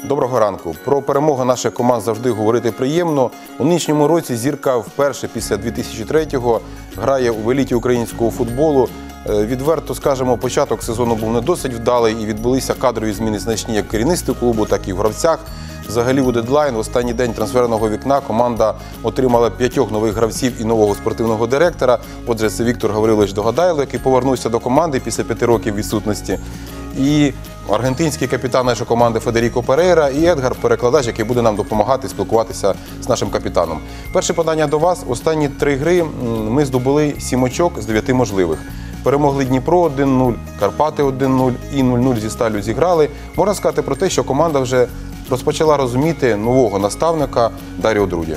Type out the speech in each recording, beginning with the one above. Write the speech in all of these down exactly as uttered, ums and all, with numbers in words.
Доброго ранку. Про перемогу наших команд завжди говорити приємно. У нинішньому році зірка вперше після дві тисячі третього грає в еліті українського футболу. Відверто скажемо, початок сезону був не досить вдалий і відбулися кадрові зміни значні як в керівництві клубу, так і в гравцях. Взагалі у дедлайн, в останній день трансферного вікна, команда отримала п'ятьох нових гравців і нового спортивного директора. Отже, це Віктор Гаврилович Догадайло, який повернувся до команди після п'яти років відсутності. І аргентинський капітан нашої команди Федеріко Перейра і Едгар, перекладач, який буде нам допомагати спілкуватися з нашим капітаном. Перше питання до вас. Останні три гри ми здобули сім очок з дев'яти можливих. Перемогли Дніпро один нуль, Карпати один нуль і нуль нуль зі Сталлю зіграли. Можна сказати про те, що команда вже розпочала розуміти нового наставника Даріо Друді.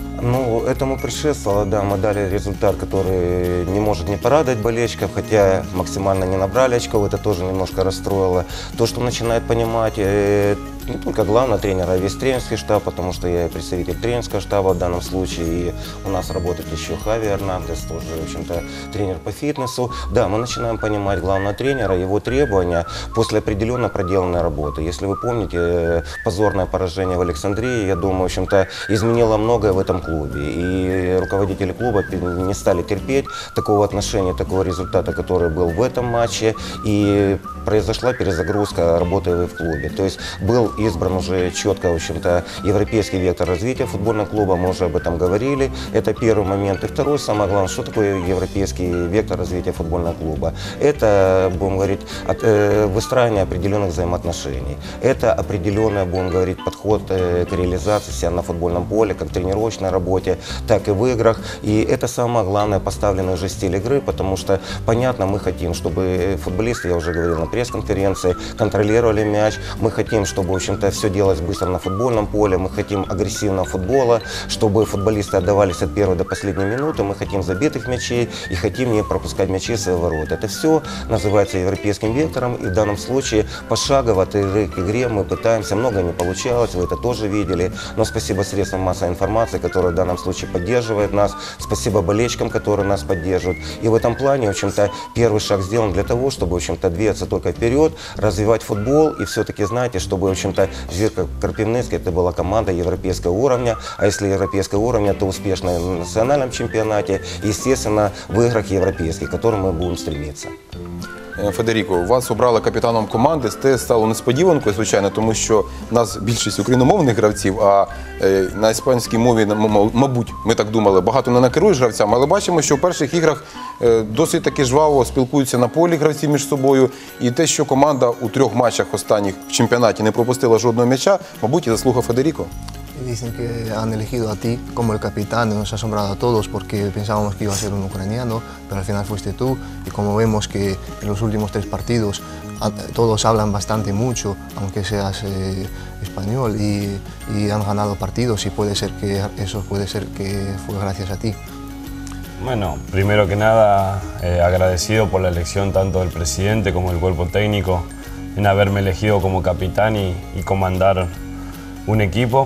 Ну, этому предшествовало, да, мы дали результат, который не может не порадовать болельщиков, хотя максимально не набрали очков, это тоже немножко расстроило. То, что начинает понимать э, не только главного тренера, а весь тренерский штаб, потому что я представитель тренерского штаба в данном случае, и у нас работает еще Хави Эрнандес, тоже, в общем-то, тренер по фитнесу. Да, мы начинаем понимать главного тренера, его требования после определенно проделанной работы. Если вы помните, позорное поражение в Александрии, я думаю, в общем-то, изменило многое в этом клубе. И руководители клуба не стали терпеть такого отношения, такого результата, который был в этом матче. И произошла перезагрузка работы в клубе. То есть был избран уже четко, в общем-то, европейский вектор развития футбольного клуба. Мы уже об этом говорили. Это первый момент. И второй, самое главное, что такое европейский вектор развития футбольного клуба? Это, будем говорить, от, э, выстраивание определенных взаимоотношений. Это определенный, будем говорить, подход э, к реализации себя на футбольном поле, как тренировочной работе, так и в играх. И это самое главное, поставленный уже стиль игры, потому что, понятно, мы хотим, чтобы футболисты, я уже говорил на пресс-конференции, контролировали мяч. Мы хотим, чтобы, в общем-то, все делалось быстро на футбольном поле. Мы хотим агрессивного футбола, чтобы футболисты отдавались от первой до последней минуты. Мы хотим забитых мячей и хотим не пропускать мячи в свои ворота. Это все называется европейским вектором. И в данном случае пошагово от игры к игре мы пытаемся. Много не получалось, вы это тоже видели. Но спасибо средствам массовой информации, которые в данном случае поддерживают нас. Спасибо болельщикам, которые нас поддерживают. И в этом плане, в общем-то, первый шаг сделан для того, чтобы, в общем-то, двигаться только вперед, развивать футбол. И все-таки, знаете, чтобы, в общем-то, Зирка Карпивницкий это была команда европейского уровня. А если европейского уровня, то успешная на национальном чемпионате. И, естественно, в играх европейских, к которым мы будем стремиться. Федеріко, вас обрали капітаном команди. Це стало несподіванкою, звичайно, тому що в нас більшість україномовних гравців, а на іспанській мові, мабуть, ми так думали, багато не накеруєш гравцям, але бачимо, що в перших іграх досить таки жваво спілкуються на полі гравці між собою. І те, що команда у трьох матчах останніх в чемпіонаті не пропустила жодного м'яча, мабуть, і заслуга Федеріко. Dicen que han elegido a ti como el capitán y nos ha asombrado a todos porque pensábamos que iba a ser un ucraniano, pero al final fuiste tú y como vemos que en los últimos tres partidos todos hablan bastante mucho, aunque seas eh, español y, y han ganado partidos y puede ser que eso puede ser que fue gracias a ti. Bueno, primero que nada eh, agradecido por la elección tanto del presidente como del cuerpo técnico en haberme elegido como capitán y, y comandar un equipo.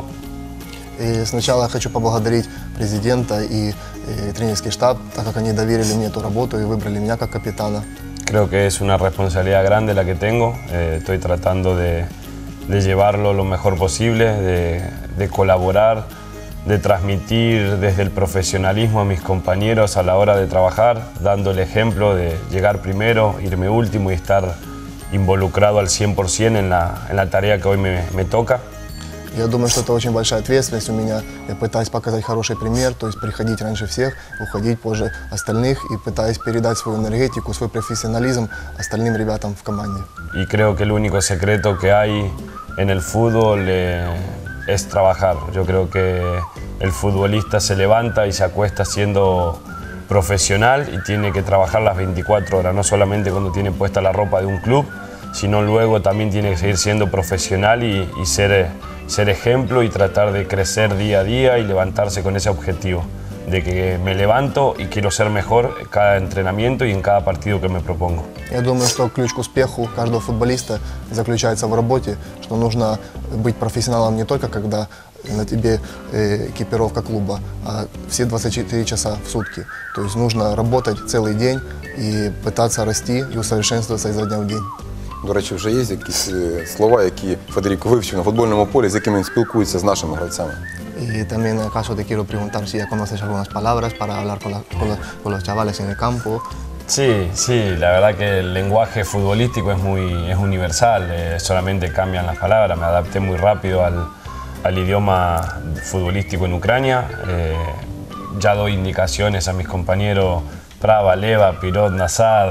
И сначала я хочу поблагодарить президента и э, тренерский штаб, так как они доверили мне эту работу и выбрали меня как капитана. Creo que es una responsabilidad grande la que tengo. Eh, estoy tratando de, de llevarlo lo mejor posible, de, de colaborar, de transmitir desde el profesionalismo a mis compañeros a la hora de trabajar, dando el ejemplo de llegar primero, irme último y estar involucrado al cien por ciento en la, en la tarea que hoy me, me toca. Я думаю, что это очень большая ответственность у меня. Я пытаюсь показать хороший пример, то есть приходить раньше всех, уходить позже остальных и пытаюсь передать свою энергетику, свой профессионализм остальным ребятам в команде. Y creo que el único secreto que hay en el fútbol eh, es trabajar. Yo creo que el futbolista se levanta y se acuesta siendo profesional y tiene que trabajar las veinticuatro horas, no solamente cuando tiene puesta la ropa de un club, sino luego también tiene que seguir siendo profesional y, y ser, ser ejemplo y tratar de crecer día a día y levantarse con ese objetivo, de que me levanto y quiero ser mejor en cada entrenamiento y en cada partido que me propongo. Я думаю, что ключ к успеху каждого футболиста заключается в работе, что нужно быть профессионалом не только когда на тебе э, экипировка клуба, а все двадцать четыре часа в сутки. То есть нужно работать целый день и пытаться расти и усовершенствоваться изо дня в день. До речі, вже є якісь е, слова, які Федеріко вивчив на футбольному полі, з якими він спілкується з нашими гравцями? Y también en el caso te quiero preguntar si ya conoces algunas palabras para hablar con, la- con la- con los chavales en el campo. Sí, sí, la verdad que el lenguaje futbolístico es muy es universal, eh, solamente cambian las palabras, me adapté muy rápido al, al idioma futbolístico en Ucrania, eh, ya doy indicaciones a mis compañeros Prava, Leva, Pirot, Nazad.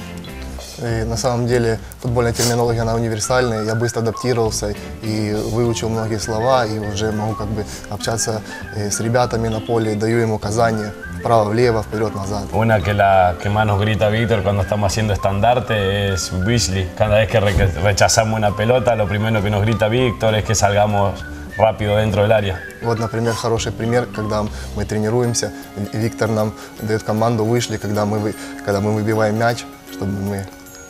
И на самом деле футбольная терминология, она универсальная. Я быстро адаптировался и выучил многие слова, и уже могу как бы общаться э, с ребятами на поле, даю им указания вправо, влево, вперед, назад. Una que la que más nos grita Víctor cuando estamos haciendo estandarte es Beasley. Cada vez que re- rechazamos una pelota, lo primero que nos grita Víctor es que salgamos rápido dentro del área. Вот, например, хороший пример, когда мы тренируемся, и Виктор нам дает команду «вышли», когда мы, вы- когда мы выбиваем мяч, чтобы мы...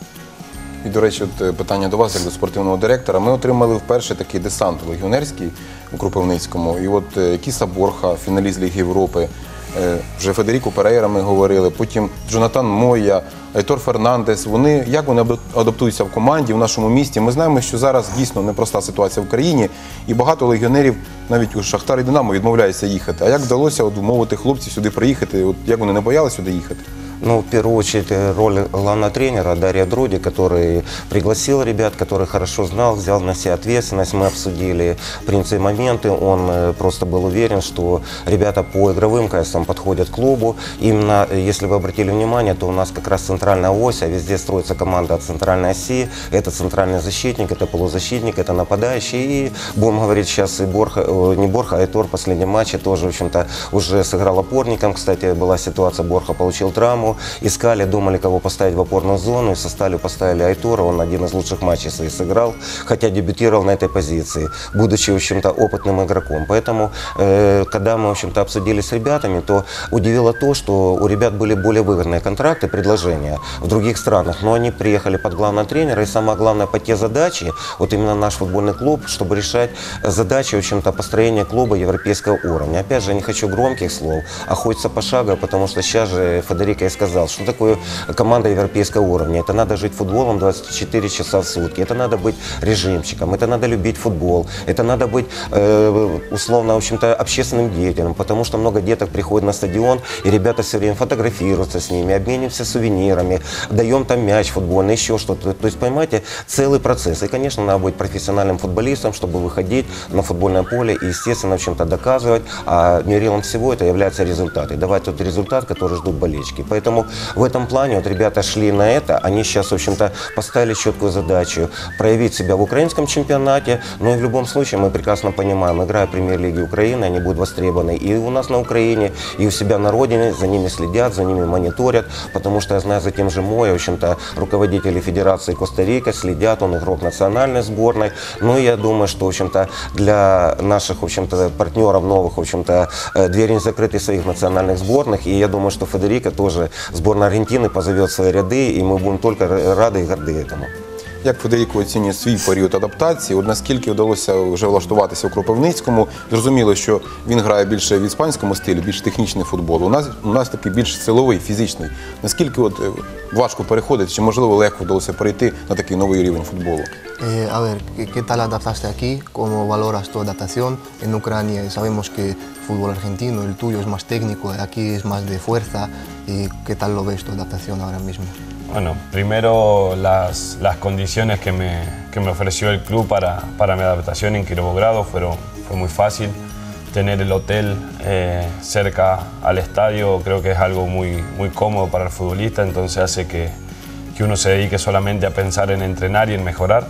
І, до речі, от е, питання до вас, як до спортивного директора. Ми отримали вперше такий десант легіонерський у Кропивницькому. І от е, Кіса Борха, фіналіст Ліги Європи, е, вже Федеріко Перейра ми говорили, потім Джонатан Мойя, Айтор Фернандес. Вони, як вони адап- адаптуються в команді, в нашому місті? Ми знаємо, що зараз дійсно непроста ситуація в країні, і багато легіонерів, навіть у Шахтар і Динамо, відмовляються їхати. А як вдалося от, вмовити хлопців сюди приїхати? От, як вони не боялися сюди їхати? Ну, в первую очередь, э, роль главного тренера Дарья Дроди, который пригласил ребят, который хорошо знал, взял на себя ответственность. Мы обсудили принципы и моменты. Он э, просто был уверен, что ребята по игровым качествам подходят к клубу. Именно, э, если вы обратили внимание, то у нас как раз центральная ось, а везде строится команда от центральной оси. Это центральный защитник, это полузащитник, это нападающий. И будем говорить сейчас и Борха, э, не Борха, а Айтор в последнем матче тоже, в общем-то, уже сыграл опорником. Кстати, была ситуация, Борха получил травму. Искали, думали, кого поставить в опорную зону, и со Сталью поставили Айтора. Он один из лучших матчей своих сыграл, хотя дебютировал на этой позиции, будучи, в общем-то, опытным игроком. Поэтому, э, когда мы, в общем-то, обсудили с ребятами, то удивило то, что у ребят были более выгодные контракты, предложения в других странах, но они приехали под главного тренера, и самое главное, по те задачи, вот именно наш футбольный клуб, чтобы решать задачи, в общем-то, построения клуба европейского уровня. Опять же, не хочу громких слов, а хочется пошагово, потому что сейчас же Федерико сказал, что такое команда европейского уровня. Это надо жить футболом двадцать четыре часа в сутки, это надо быть режимчиком, это надо любить футбол, это надо быть э, условно, в общем-то, общественным деятелем, потому что много деток приходят на стадион, и ребята все время фотографируются с ними, обмениваемся сувенирами, даем там мяч футбольный, еще что-то. То есть, понимаете, целый процесс. И, конечно, надо быть профессиональным футболистом, чтобы выходить на футбольное поле и, естественно, в общем-то, доказывать, а мерилом всего это является результат. И давать тот результат, который ждут болельщики. Поэтому в этом плане вот ребята шли на это, они сейчас, в общем-то, поставили четкую задачу проявить себя в украинском чемпионате, но и в любом случае мы прекрасно понимаем, играя в премьер-лиге Украины, они будут востребованы и у нас на Украине, и у себя на родине, за ними следят, за ними мониторят, потому что я знаю, за тем же Мой, в общем-то, руководители Федерации Коста-Рика следят, он игрок национальной сборной, ну и я думаю, что, в общем-то, для наших, в общем-то, партнеров новых, в общем-то, двери не закрыты своих национальных сборных, и я думаю, что Федерико тоже сборная Аргентины позовет в свои ряды, и мы будем только рады и горды этому. Як Федеріко оцінює свій період адаптації? От наскільки вдалося вже влаштуватися у Кропивницькому? Зрозуміло, що він грає більше в іспанському стилі, більш технічний футбол. У нас, у нас такий більш силовий, фізичний. Наскільки от, е, важко переходити, чи можливо легко вдалося перейти на такий новий рівень футболу? Eh, a ver, ¿qué, qué tal adaptaste aquí? ¿Cómo valoras tu adaptación en Ucrania? Sabemos que el fútbol argentino, el tuyo es más técnico, aquí es más de fuerza. ¿Y qué tal lo ves tu adaptación ahora mismo? Bueno, primero las, las condiciones que me, que me ofreció el club para, para mi adaptación en Kirovogrado fueron, fue muy fácil. Tener el hotel eh, cerca al estadio creo que es algo muy, muy cómodo para el futbolista, entonces hace que, que uno se dedique solamente a pensar en entrenar y en mejorar.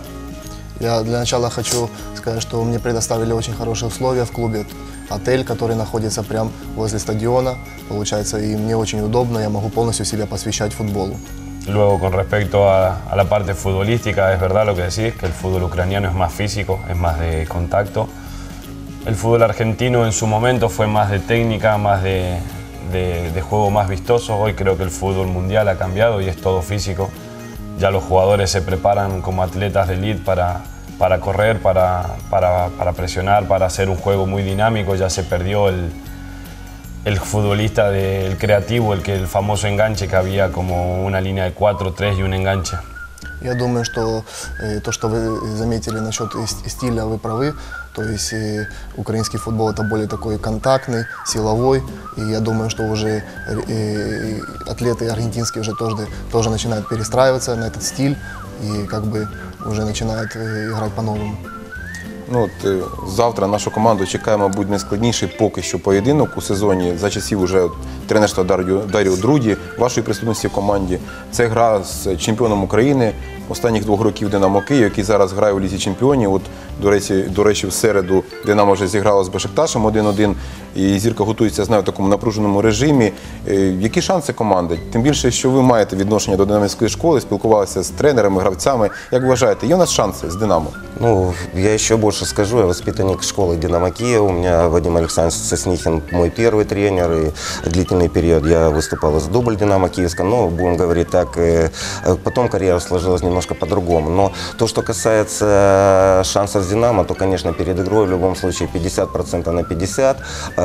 Я для начала хочу сказать, что мне предоставили очень хорошие условия в клубе. Отель, который находится прямо возле стадиона, получается, и мне очень удобно, я могу полностью себя посвящать футболу. Luego, con respecto a, a la parte futbolística, es verdad lo que decís, que el fútbol ucraniano es más físico, es más de contacto. El fútbol argentino en su momento fue más de técnica, más de, de, de juego más vistoso. Hoy creo que el fútbol mundial ha cambiado y es todo físico. Ya los jugadores se preparan como atletas de elite para, para correr, para, para, para presionar, para hacer un juego muy dinámico. Ya se perdió el, el futbolista del creativo, el, que, el famoso enganche que había como una línea de cuatro, tres y un enganche. Я думаю, что э, то, что вы заметили насчет ис- стиля, вы правы. То есть э, украинский футбол это более такой контактный, силовой. И я думаю, что уже э, атлеты аргентинские уже тоже, тоже начинают перестраиваться на этот стиль и как бы уже начинают э, играть по-новому. Ну, от, е, завтра нашу команду чекає, мабуть, найскладніший поки що поєдинок у сезоні за часів уже тренерства Дар'ю, Дар'ю Друді, вашої присутності в команді. Це гра з чемпіоном України останніх двох років «Динамо Київ», який зараз грає у Лізі чемпіонів. От, до речі, до речі, в середу «Динамо» вже зіграло з Бешикташем один-один, і «Зірка» готується, знаю, в такому напруженому режимі. Е, Які шанси команди? Тим більше, що ви маєте відношення до динамівської школи, спілкувалися з тренерами, гравцями. Як вважаєте, є у нас шанси з «Динамо»? Ну, я еще больше скажу, я воспитанник школы «Динамо Киев», у меня Вадим Александрович Соснихин мой первый тренер, и длительный период я выступал из дубль «Динамо Киевска», но, будем говорить так, потом карьера сложилась немножко по-другому. Но то, что касается шансов с «Динамо», то, конечно, перед игрой в любом случае пятьдесят процентов на пятьдесят,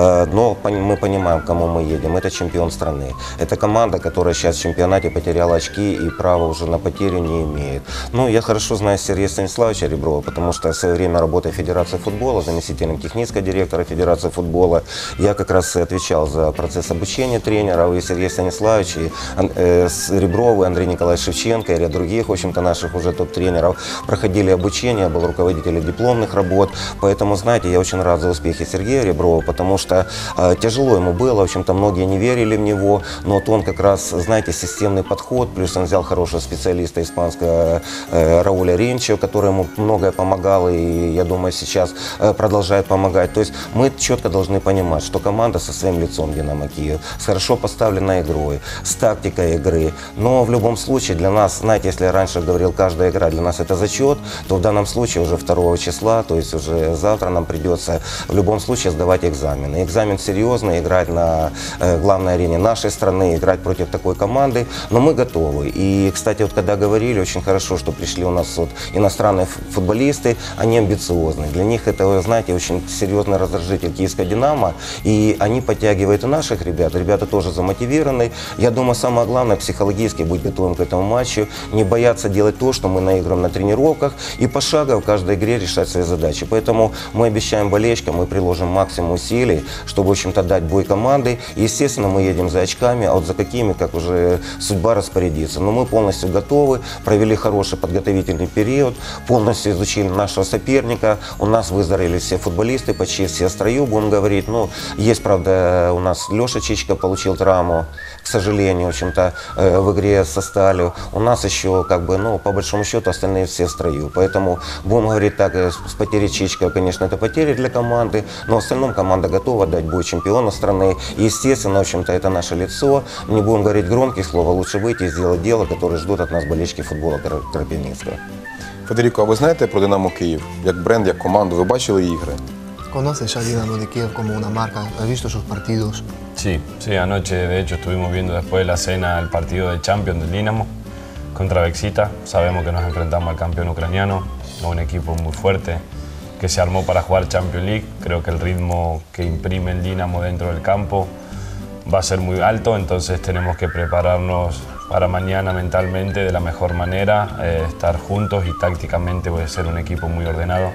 но мы понимаем, к кому мы едем. Это чемпион страны. Это команда, которая сейчас в чемпионате потеряла очки и права уже на потерю не имеет. Ну, я хорошо знаю Сергея Станиславовича Реброва, потому что в свое время, работая в Федерации футбола, заместителем технического директора Федерации футбола, я как раз и отвечал за процесс обучения тренеров, и Сергей Станиславович, и э, Ребров, и Андрей Николаевич Шевченко, и ряд других, в общем-то, наших уже топ-тренеров проходили обучение, я был руководителем дипломных работ, поэтому, знаете, я очень рад за успехи Сергея Реброва, потому что э, тяжело ему было, в общем-то, многие не верили в него, но вот он как раз, знаете, системный подход, плюс он взял хорошего специалиста испанского э, Рауля Ренчо, который ему многое помогал, и, я думаю, сейчас э, продолжает помогать. То есть мы четко должны понимать, что команда со своим лицом «Динамо Киев», с хорошо поставленной игрой, с тактикой игры, но в любом случае для нас, знаете, если я раньше говорил, каждая игра для нас это зачет, то в данном случае уже второго числа, то есть уже завтра нам придется в любом случае сдавать экзамен. И экзамен серьезный, играть на э, главной арене нашей страны, играть против такой команды, но мы готовы. И, кстати, вот когда говорили, очень хорошо, что пришли у нас вот иностранные футболисты, они амбициозные. Для них это, вы знаете, очень серьезный раздражитель киевского «Динамо», и они подтягивают и наших ребят. Ребята тоже замотивированы. Я думаю, самое главное, психологически быть готовым к этому матчу, не бояться делать то, что мы наиграем на тренировках, и пошагово в каждой игре решать свои задачи. Поэтому мы обещаем болельщикам, мы приложим максимум усилий, чтобы, в общем-то, дать бой команды. И, естественно, мы едем за очками, а вот за какими, как уже судьба распорядится. Но мы полностью готовы, провели хороший подготовительный период, полностью изучили нашего соперника. У нас выздоровели все футболисты, почти все в строю, будем говорить. Ну, есть, правда, у нас Леша Чичка получил травму, к сожалению, в общем-то, в игре со Сталью. У нас еще, как бы, ну, по большому счету, остальные все в строю. Поэтому, будем говорить так, с потерей Чичка, конечно, это потери для команды, но в остальном команда готова дать бой чемпиона страны. И, естественно, в общем-то, это наше лицо. Не будем говорить громких слов, а лучше выйти и сделать дело, которое ждут от нас болельщики футбола Кропивницкого. Федеріко, а ви знаєте про «Динамо Київ» як бренд, як команду? Ви бачили її ігри? ¿Conoces al Dinamo de Kiev como una marca? ¿Has visto sus partidos? Sí, sí, anoche de hecho estuvimos viendo después de la cena el partido de Champions del Dinamo contra Beksita. Sabemos que nos enfrentamos al campeón ucraniano, a un equipo muy fuerte que se armó para jugar Champions League. Creo que el ritmo que imprime el Dinamo dentro del campo va a ser muy alto, entonces tenemos que prepararnos para mañana mentalmente de la mejor manera, eh, estar juntos y tácticamente puede ser un equipo muy ordenado.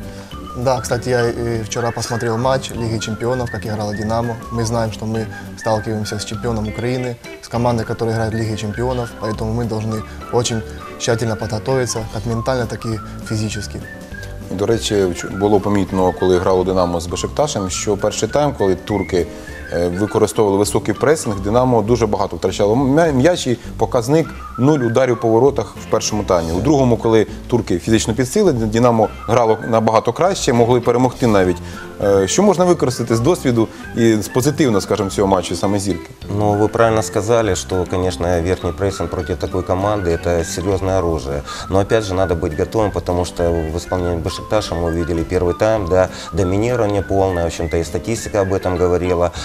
Да, кстати, я э, вчера посмотрел матч Лиги чемпионов, как играла «Динамо». Мы знаем, что мы сталкиваемся с чемпионом Украины, с командой, которая играет в Лиге чемпионов, поэтому мы должны очень тщательно подготовиться, как ментально, так и физически. І, до речі, було помітно, коли грало «Динамо» з Бешикташем, що перший тайм, коли турки використовували високий пресинг, «Динамо» дуже багато втрачало м'яч і показник нуль ударів по воротах в першому таймі. У другому, коли турки фізично підсили, «Динамо» грало набагато краще, могли перемогти навіть. Що можна використати з досвіду і з позитивно, скажімо, цього матчу саме «Зірки»? Ну, вы правильно сказали, что, конечно, верхний прессинг против такой команды – это серьезное оружие. Но, опять же, надо быть готовым, потому что в исполнении Бешикташа мы увидели первый тайм, да, доминирование полное, в общем-то, и статистика об этом говорила.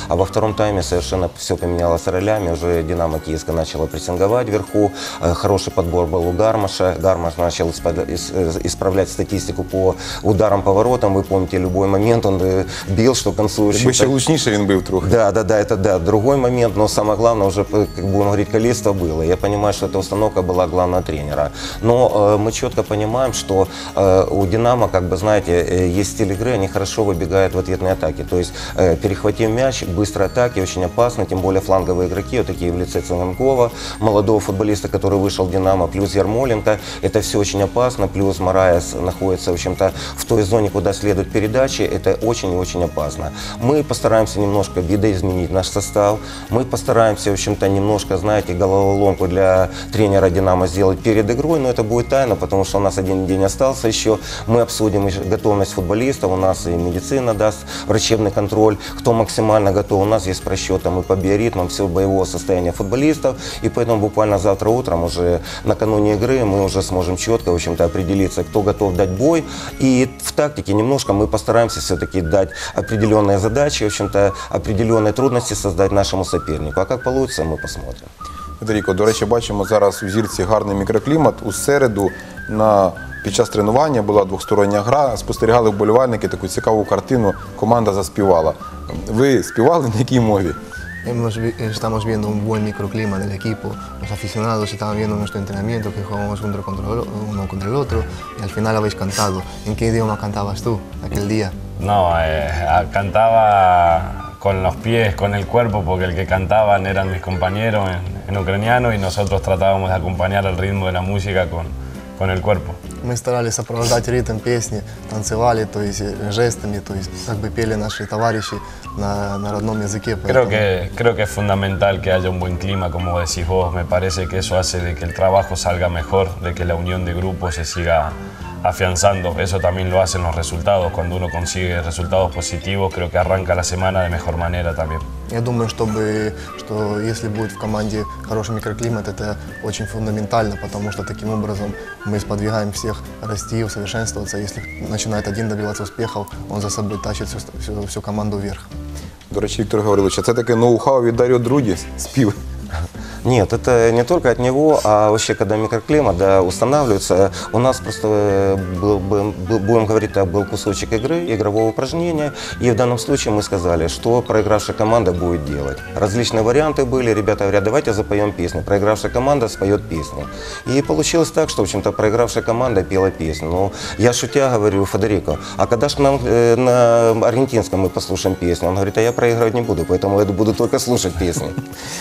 а во втором тайме совершенно все поменялось ролями. Уже «Динамо» Киевска начала прессинговать вверху, э, хороший подбор был у Гармаша. Гармаш начал исп- ис- исправлять статистику по ударам по воротам. Вы помните, любой момент он э, бил, что к концу... Якби ще влучніше він бив трохи. Да, да, да, это да, другой момент, но самое главное уже, как будем говорить, количество было. Я понимаю, что эта установка была главного тренера. Но э, мы четко понимаем, что э, у «Динамо», как бы, знаете, э, есть стиль игры, они хорошо выбегают в ответные атаки. То есть, э, перехватив мяч, быстрые атаки, очень опасно, тем более фланговые игроки, вот такие в лице Цыганкова, молодого футболиста, который вышел в «Динамо», плюс Ярмоленко, это все очень опасно, плюс Мораес находится, в общем-то, в той зоне, куда следуют передачи, это очень и очень опасно. Мы постараемся немножко видоизменить наш состав, мы постараемся, в общем-то, немножко, знаете, головоломку для тренера «Динамо» сделать перед игрой, но это будет тайна, потому что у нас один день остался еще. Мы обсудим еще готовность футболистов, у нас и медицина даст врачебный контроль, кто максимально готов. У нас есть просчетом и по биоритмам все боевого состояния футболистов, и поэтому буквально завтра утром, уже накануне игры, мы уже сможем четко, в общем-то, определиться, кто готов дать бой. И в тактике немножко мы постараемся все-таки дать определенные задачи, в общем-то, определенные трудности создать нашему сопернику. А как получится, мы посмотрим. Федеріко, до речі, бачимо зараз у Зірці гарний мікроклімат. У середу на, під час тренування була двостороння гра, спостерігали вболівальники таку цікаву картину, команда заспівала. Ви співали на якій мові? Hemos vi- estamos viendo un buen microclima en el equipo, los aficionados estaban viendo nuestro entrenamiento, que jugamos uno contra, el, uno contra el otro, y al final habéis cantado. ¿En qué idioma cantabas tú aquel día? No, eh, cantaba con los pies, con el cuerpo, porque el que cantaban eran mis compañeros en, en ucraniano y nosotros tratábamos de acompañar el ritmo de la música con, con el cuerpo. Мы старались сопровождать ритм песни, танцевали, то есть э, жестами, то есть как бы пели наши товарищи на, на родном языке. Creo поэтому- que, creo que es fundamental que haya un buen clima, como decís vos. Me parece que eso hace de que el trabajo salga mejor, de que la unión de grupo se siga afianzando. Eso también lo hacen los resultados. Cuando uno consigue resultados positivos, creo que arranca la semana de mejor manera también. Я думаю, чтобы, что если будет в команде хороший микроклимат, это очень фундаментально, потому что таким образом мы сподвигаем всех расти, усовершенствоваться. Если начинает один добиваться успехов, он за собой тащит всю, всю, всю команду вверх. До речі, Віктор Гаврилович, а це таке ноу-хау від Даріо Друді, спів. Нет, это не только от него, а вообще, когда микроклимат да, устанавливается, у нас просто был, был, был, будем говорить так, был кусочек игры, игрового упражнения, и в данном случае мы сказали, что проигравшая команда будет делать. Различные варианты были, ребята говорят, давайте запоем песню. Проигравшая команда споет песню. И получилось так, что, в общем-то, проигравшая команда пела песню. Но я шутя говорю, Федерико, а когда же нам э, на аргентинском мы послушаем песню? Он говорит, а я проигрывать не буду, поэтому я буду только слушать песни.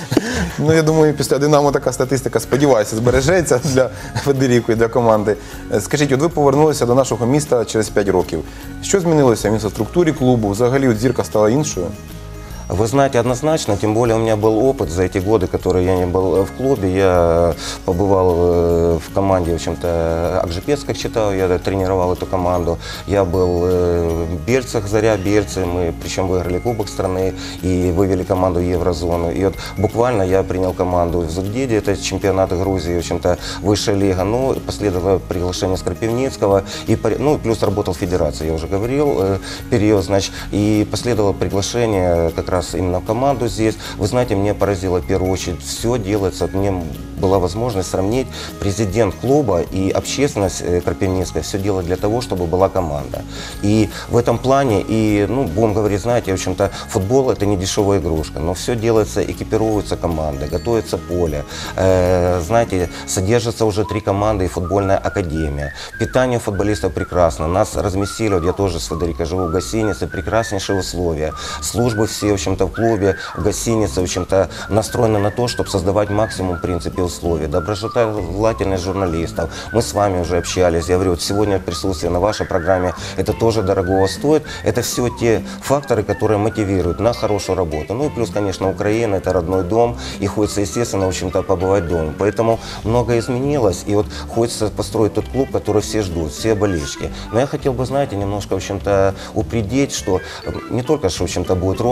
Ну, я думаю, після «Динамо» така статистика, сподіваюся, збережеться для Федеріко і для команди. Е, Скажіть, от ви повернулися до нашого міста через п'ять років. Що змінилося в інфраструктурі клубу? Взагалі, от Зірка стала іншою? Вы знаете, однозначно, тем более у меня был опыт за эти годы, которые я не был в клубе. Я побывал э, в команде, в общем-то, Акжипецках читал, я тренировал эту команду. Я был э, в Бельцах, Заря, Бельцы, мы причем выиграли Кубок страны и вывели команду в Еврозону. И вот буквально я принял команду в Зугдиде, это чемпионат Грузии, в общем-то, высшая лига. Ну, последовало приглашение Скорпивницкого, и, по- ну, плюс работал в федерации, я уже говорил, э, период, значит, и последовало приглашение как раз именно в команду здесь. Вы знаете, мне поразило в первую очередь, все делается, мне была возможность сравнить президент клуба и общественность э, Крапивницкая, все делает для того, чтобы была команда. И в этом плане, и, ну, будем говорить, знаете, в общем-то, футбол это не дешевая игрушка, но все делается, экипируются команды, готовится поле, э, знаете, содержатся уже три команды и футбольная академия. Питание футболистов прекрасно, нас разместили, вот я тоже с Федерико живу в гостинице, прекраснейшие условия, службы все, в общем-то, в клубе, в гостинице, в общем-то, настроены на то, чтобы создавать максимум, в принципе, условий. Доброжелательность журналистов. Мы с вами уже общались. Я говорю, вот сегодня присутствие на вашей программе, это тоже дорогого стоит. Это все те факторы, которые мотивируют на хорошую работу. Ну и плюс, конечно, Украина, это родной дом, и хочется, естественно, в общем-то, побывать дома. Поэтому многое изменилось, и вот хочется построить тот клуб, который все ждут, все болельщики. Но я хотел бы, знаете, немножко, в общем-то, упредить, что не только, что, в общем-то, будут розы на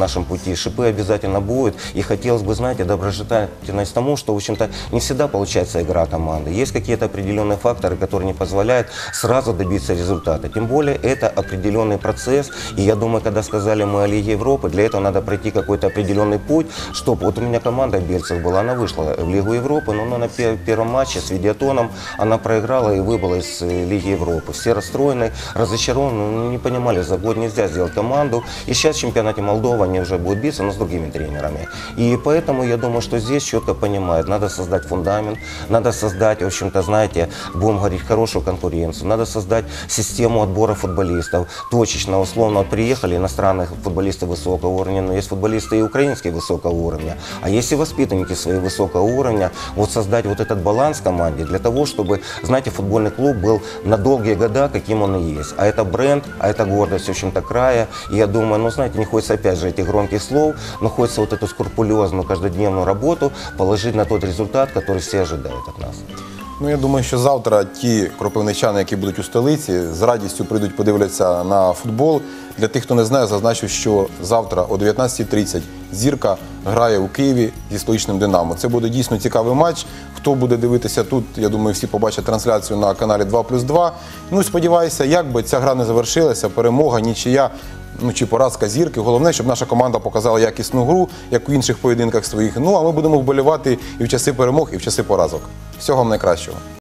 нашем пути, шипы обязательно будут. И хотелось бы, знаете, доброжелательность тому, что, в общем-то, не всегда получается игра команды. Есть какие-то определенные факторы, которые не позволяют сразу добиться результата. Тем более, это определенный процесс. И я думаю, когда сказали мы о Лиге Европы, для этого надо пройти какой-то определенный путь, чтобы вот у меня команда Бельцев была, она вышла в Лигу Европы, но она на пер- первом матче с Видеотоном, она проиграла и выбыла из э, Лиги Европы. Все расстроены, разочарованы, ну, не понимали, за год нельзя сделать команду. И сейчас в чемпионате Молдовы они уже будут биться, но с другими тренерами. И поэтому я думаю, что здесь четко понимают, надо создать фундамент, надо создать, в общем-то, знаете, будем говорить, хорошую конкуренцию, надо создать систему отбора футболистов. Точечно, условно, вот приехали иностранных футболистов высокого уровня, но есть футболисты и украинские высокого уровня, а есть и воспитанники свои высокого уровня. Вот создать вот этот баланс в команде для того, чтобы, знаете, футбольный клуб был на долгие года, каким он и есть. А это бренд, а это гордость, в общем-то, края. И я думаю, ну, знаете, не хочется опять же этих громких слов, но хочется вот эту скрупулезную каждодневную работу положить на тот результат, который все ожидают от нас. Ну, я думаю, що завтра ті кропивничани, які будуть у столиці, з радістю прийдуть, подивляться на футбол. Для тих, хто не знає, зазначу, що завтра о дев'ятнадцятій тридцять «Зірка» грає у Києві зі столичним «Динамо». Це буде дійсно цікавий матч. Хто буде дивитися тут, я думаю, всі побачать трансляцію на каналі два плюс два. Ну, і сподіваюся, як би ця гра не завершилася, перемога, нічия, ну, чи поразка «Зірки». Головне, щоб наша команда показала якісну гру, як у інших поєдинках своїх. Ну, а ми будемо вболівати і в часи перемог, і в часи поразок. Всього вам найкращого.